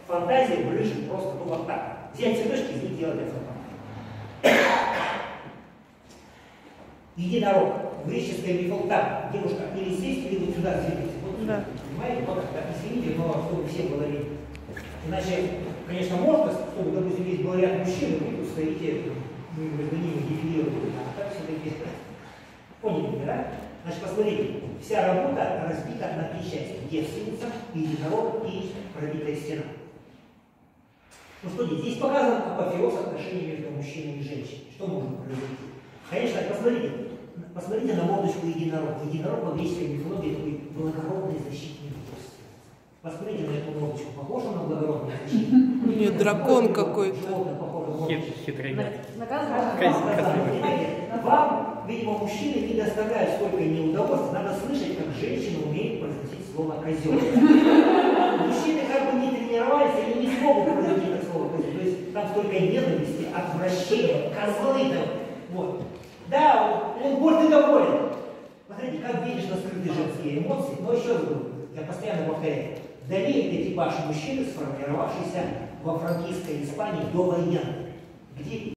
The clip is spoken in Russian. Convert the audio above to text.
фантазия брыжет просто ну, вот так. Взять цветочки и из них делать фонтан. Единорог. Греческая мифология. Так, девушка, или сесть, или вот сюда двигаться. Вот сюда. Понимаете? Вот так, извините, но чтобы все было видно. Иначе, конечно, можно, чтобы, допустим, здесь был ряд мужчин, вы тут стоите, между ними дефилируете. А так все-таки. Поняли, да? Значит, посмотрите, вся работа разбита на три части. Девственница, единорог и пробитая стена. Ну что, здесь показан апофеоз отношений между мужчиной и женщиной. Что можно произойти? Конечно, посмотрите на мордочку единорога. Единорог по греческой мифологии такой благородный защитник девственницы. Посмотрите на эту мордочку. Похоже на благородный защитник? Нет, дракон какой-то. Хитрый. Вам, видимо, мужчины не доставляют столько неудовольствий. Надо слышать, как женщина умеет произносить слово «козел». Мужчины как бы не тренировались, они не смогут произносить это слово «козел». То есть там столько ненависти, отвращения, козлы там. Вот. Да, он может и доволен. Смотрите, как видишь на скрытые женские эмоции. Но еще раз говорю, я постоянно повторяю. Далее это типаж мужчины, сформировавшийся во франкистской Испании до войны, где